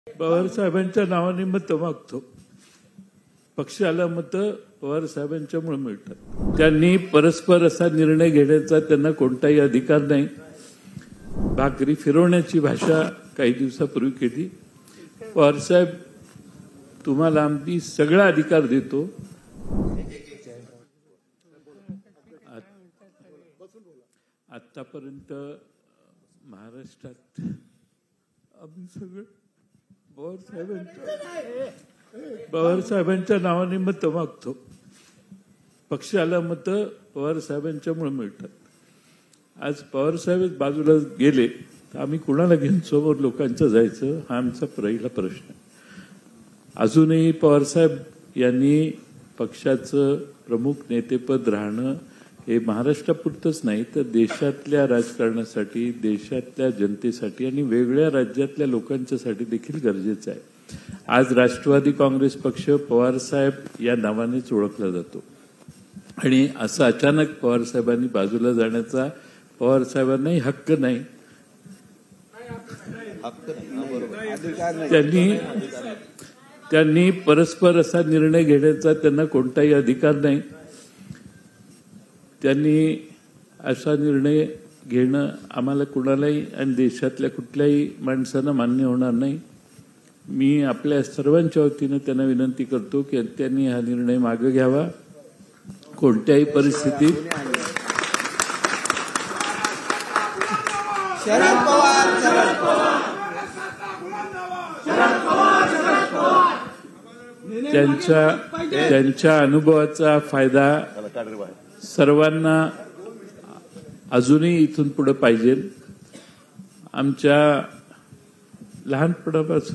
पवार साहेबांच्या नावाने मत मागतो. पक्षाला मत पवार साहेबांच्यामुळे मिळतात. त्यांनी परस्पर असा निर्णय घेण्याचा त्यांना कोणताही अधिकार नाही. भाकरी फिरवण्याची भाषा काही दिवसापूर्वी केली. पवार साहेब, तुम्हाला आम्ही सगळा अधिकार देतो. आतापर्यंत महाराष्ट्रात आम्ही सगळं पवार साहेबांच्या नावाने मत मागतो. पक्षाला मत पवार साहेबांच्यामुळे मिळतात. आज पवार साहेब बाजूला गेले तर आम्ही कुणाला घेऊन समोर लोकांचं जायचं, हा आमचा पहिला प्रश्न. अजूनही पवार साहेब यांनी पक्षाचं प्रमुख नेतेपद राहणं हे महाराष्ट्रापुरतंच नाही तर देशातल्या राजकारणासाठी, देशातल्या जनतेसाठी आणि वेगळ्या राज्यातल्या लोकांच्यासाठी देखील गरजेचं आहे. आज राष्ट्रवादी काँग्रेस पक्ष पवार साहेब या नावानेच ओळखला जातो आणि असं अचानक पवार साहेबांनी बाजूला जाण्याचा पवार साहेबांनाही हक्क नाही. त्यांनी परस्पर असा निर्णय घेण्याचा त्यांना कोणताही अधिकार नाही. त्यांनी असा निर्णय घेणं आम्हाला कुणालाही आणि देशातल्या कुठल्याही माणसांना मान्य होणार नाही. मी आपल्या सर्वांच्या वतीनं त्यांना विनंती करतो की त्यांनी हा निर्णय मागे घ्यावा. कोणत्याही परिस्थितीत त्यांच्या अनुभवाचा फायदा सर्वांना अजूनही इथून पुढे पाहिजे. आमच्या लहानपणापासून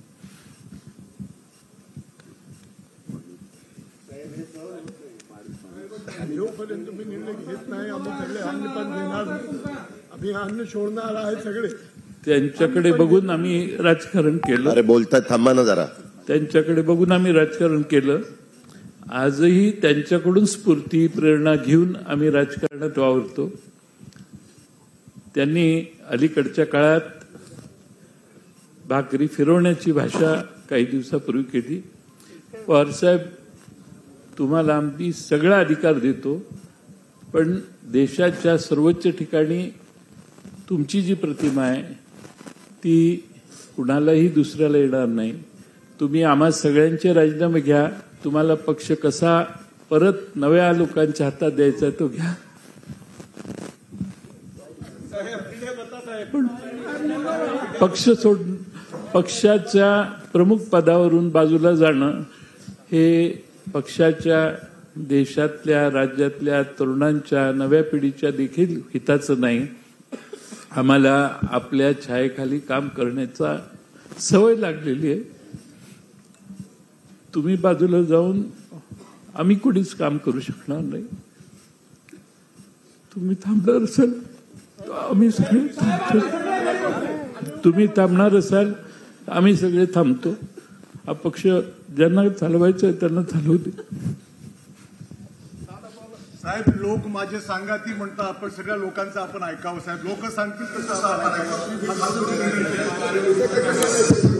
जोपर्यंत तुम्ही निर्णय घेत नाही आम्ही सगळे अन्न पण घेणार, आम्ही अन्न सोडणार आहे सगळे. त्यांच्याकडे बघून आम्ही राजकारण केलं. अरे बोलतात, थांबा ना जरा. त्यांच्याकडे बघून आम्ही राजकारण केलं. आजही त्यांच्याकडून स्फूर्ती प्रेरणा घेऊन आम्ही राजकारणात वावरतो. त्यांनी अलीकडच्या काळात भाकरी फिरवण्याची भाषा काही दिवसापूर्वी केली. पवार साहेब, तुम्हाला आम्ही सगळा अधिकार देतो, पण देशाच्या सर्वोच्च ठिकाणी तुमची जी प्रतिमा आहे ती कुणालाही दुसऱ्याला येणार नाही. तुम्ही आम्हा सगळ्यांचे राजीनामे घ्या. तुम्हाला पक्ष कसा परत नव्या लोकांच्या हातात द्यायचा तो घ्या. पण पक्षाच्या प्रमुख पदावरून बाजूला जाणं हे पक्षाच्या, देशातल्या, राज्यातल्या तरुणांच्या, नव्या पिढीच्या देखील हिताचं नाही. आम्हाला आपल्या छायेखाली काम करण्याचा सवय लागलेली आहे. तुम्ही बाजूला जाऊन आम्ही कोणीच काम करू शकणार नाही. तुम्ही थांबणार असाल आम्ही सगळे थांबतो. तुम्ही थांबणार असाल आम्ही सगळे थांबतो. हा पक्ष ज्यांना चालवायचं आहे त्यांना चालवू दे. साहेब, लोक माझे सांगा ती म्हणतात, आपण सगळ्या लोकांचं आपण ऐकावं. साहेब, लोक सांगतील तसं